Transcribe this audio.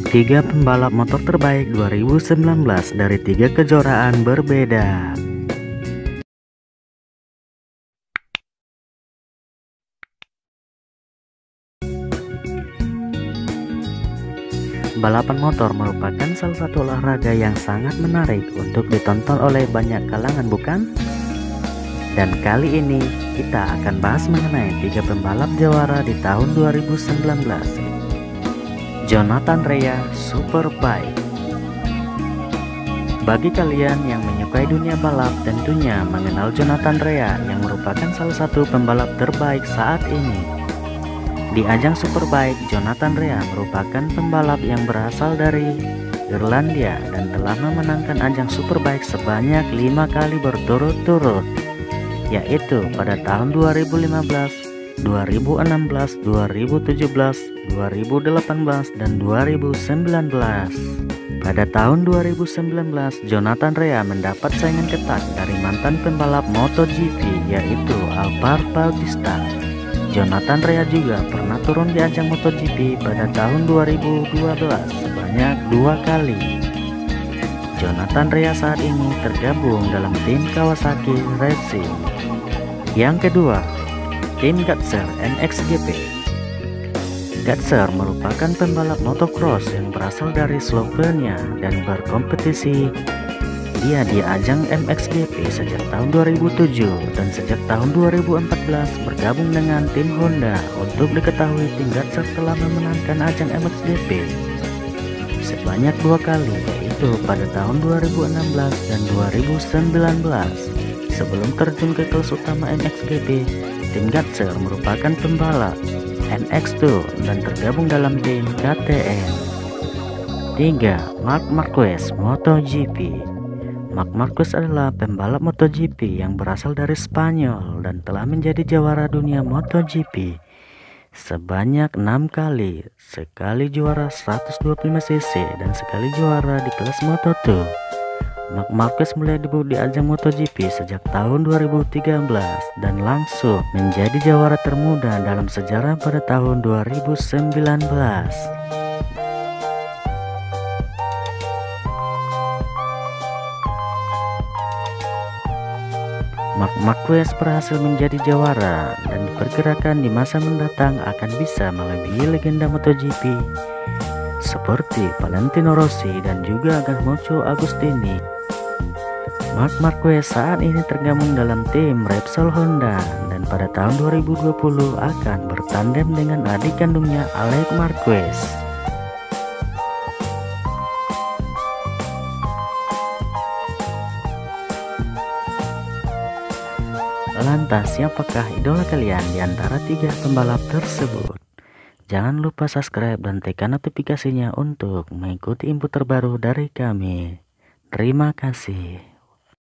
Tiga pembalap motor terbaik 2019 dari tiga kejuaraan berbeda. Balapan motor merupakan salah satu olahraga yang sangat menarik untuk ditonton oleh banyak kalangan, bukan? Dan kali ini kita akan bahas mengenai tiga pembalap jawara di tahun 2019. Jonathan Rea Superbike. Bagi kalian yang menyukai dunia balap, tentunya mengenal Jonathan Rea yang merupakan salah satu pembalap terbaik saat ini. Di ajang Superbike, Jonathan Rea merupakan pembalap yang berasal dari Irlandia dan telah memenangkan ajang Superbike sebanyak 5 kali berturut-turut, yaitu pada tahun 2015, 2016, 2017, 2018, dan 2019. Pada tahun 2019, Jonathan Rea mendapat saingan ketat dari mantan pembalap MotoGP yaitu Alvaro Bautista. Jonathan Rea juga pernah turun di ajang MotoGP pada tahun 2012 sebanyak 2 kali. Jonathan Rea saat ini tergabung dalam tim Kawasaki Racing. Yang kedua, tim Gatser MXGP. Gatser merupakan pembalap motocross yang berasal dari Slovenia dan berkompetisi dia di ajang MXGP sejak tahun 2007 dan sejak tahun 2014 bergabung dengan tim Honda. Untuk diketahui, tim Gatser telah memenangkan ajang MXGP sebanyak 2 kali, yaitu pada tahun 2016 dan 2019. Sebelum terjun ke kelas utama MXGP, tim Gatser merupakan pembalap NX2 dan tergabung dalam tim KTM. 3. Marc Marquez MotoGP. Marc Marquez adalah pembalap MotoGP yang berasal dari Spanyol dan telah menjadi jawara dunia MotoGP sebanyak 6 kali, sekali juara 125cc dan sekali juara di kelas Moto2. Marc Marquez mulai debut di ajang MotoGP sejak tahun 2013 dan langsung menjadi jawara termuda dalam sejarah pada tahun 2019. Marc Marquez berhasil menjadi jawara dan diperkirakan di masa mendatang akan bisa melebihi legenda MotoGP seperti Valentino Rossi dan juga Garmocho Agostini. Marc Marquez saat ini tergabung dalam tim Repsol Honda dan pada tahun 2020 akan bertandem dengan adik kandungnya Alex Marquez. Lantas, siapakah idola kalian di antara tiga pembalap tersebut? Jangan lupa subscribe dan tekan notifikasinya untuk mengikuti info terbaru dari kami. Terima kasih.